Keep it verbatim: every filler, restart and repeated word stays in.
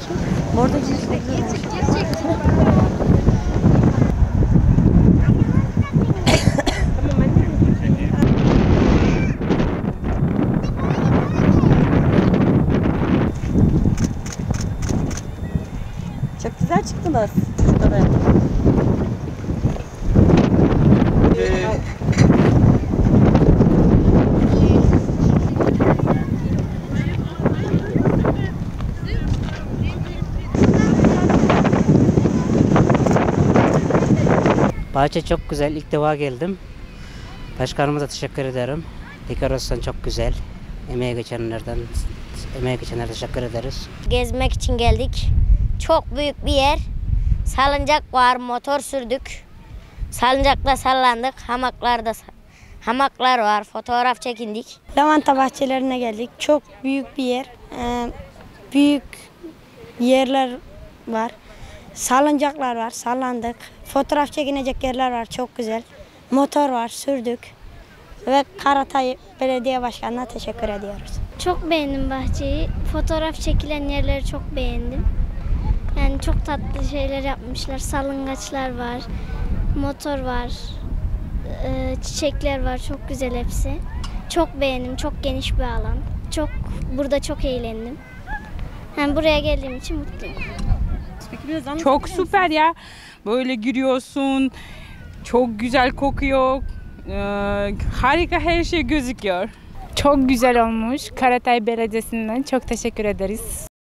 Orada cinsle güzel. Çok güzel çıktınız. Şurada. Bahçe çok güzel. İlk defa geldim. Başkanımıza teşekkür ederim. Dekorasyon çok güzel. Emeğe geçenlerden, emeğe geçenlere teşekkür ederiz. Gezmek için geldik. Çok büyük bir yer. Salıncak var, motor sürdük. Salıncakla sallandık. Hamaklarda hamaklar var. Fotoğraf çekindik. Lavanta bahçelerine geldik. Çok büyük bir yer. Ee, büyük yerler var. Salıncaklar var. Sallandık. Fotoğraf çekinecek yerler var. Çok güzel. Motor var. Sürdük. Ve Karatay Belediye Başkanı'na teşekkür ediyoruz. Çok beğendim bahçeyi. Fotoğraf çekilen yerleri çok beğendim. Yani çok tatlı şeyler yapmışlar. Salıngaçlar var. Motor var. e, Çiçekler var. Çok güzel hepsi. Çok beğendim. Çok geniş bir alan. Çok burada çok eğlendim. Yani buraya geldiğim için mutluyum. Çok süper ya. Böyle giriyorsun. Çok güzel kokuyor. Ee, harika her şey gözüküyor. Çok güzel olmuş. Karatay Belediyesi'nden çok teşekkür ederiz.